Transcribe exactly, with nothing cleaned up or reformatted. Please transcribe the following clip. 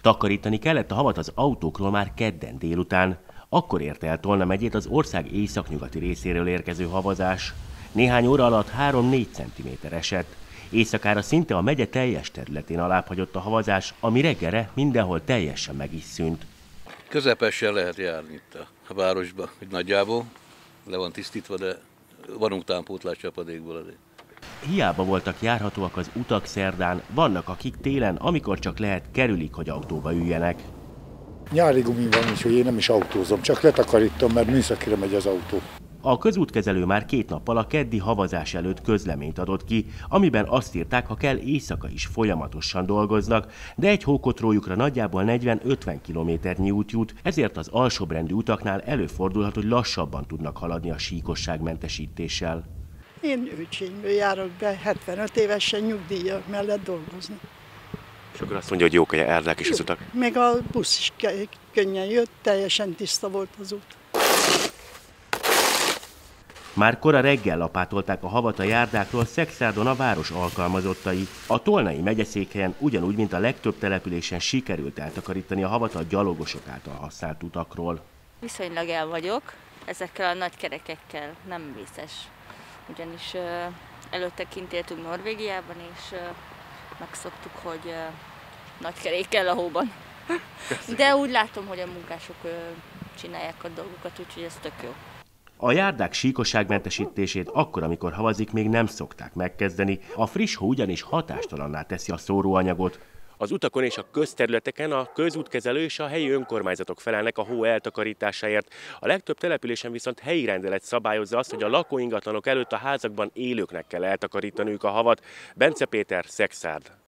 Takarítani kellett a havat az autókról már kedden délután. Akkor érte el Tolna megyét az ország északnyugati részéről érkező havazás. Néhány óra alatt három-négy centiméter esett. Éjszakára szinte a megye teljes területén alábbhagyott a havazás, ami reggelre mindenhol teljesen meg is szűnt. Közepesen lehet járni itt a városba, hogy nagyjából le van tisztítva, de van utánpótlás csapadékból azért. Hiába voltak járhatóak az utak szerdán, vannak akik télen, amikor csak lehet, kerülik, hogy autóba üljenek. Nyári gumi van, úgyhogy én nem is autózom, csak letakarítom, mert műszakira megy az autó. A közútkezelő már két nappal a keddi havazás előtt közleményt adott ki, amiben azt írták, ha kell, éjszaka is folyamatosan dolgoznak, de egy hókotrójukra nagyjából negyven-ötven kilométernyi út jut, ezért az alsóbbrendű utaknál előfordulhat, hogy lassabban tudnak haladni a síkosságmentesítéssel. Én Őcsényből járok be, hetvenöt évesen nyugdíjak mellett dolgozni. És akkor azt mondja, hogy jók a járdák és az utak? Meg a busz is könnyen jött, teljesen tiszta volt az út. Már kora reggel lapátolták a havat a járdákról Szekszárdon a város alkalmazottai. A tolnai megyeszékhelyen ugyanúgy, mint a legtöbb településen sikerült eltakarítani a havat a gyalogosok által használt utakról. Viszonylag el vagyok, ezekkel a nagy kerekekkel nem vészes. Ugyanis uh, előtte kint éltünk Norvégiában, és uh, megszoktuk, hogy uh, nagy kerékkel a hóban. De úgy látom, hogy a munkások uh, csinálják a dolgokat, úgyhogy ez tök jó. A járdák síkosságmentesítését akkor, amikor havazik, még nem szokták megkezdeni. A friss hó ugyanis hatástalanná teszi a szóróanyagot. Az utakon és a közterületeken a közútkezelő és a helyi önkormányzatok felelnek a hó eltakarításáért. A legtöbb településen viszont helyi rendelet szabályozza azt, hogy a lakóingatlanok előtt a házakban élőknek kell eltakarítaniuk a havat. Bence Péter, Szekszárd.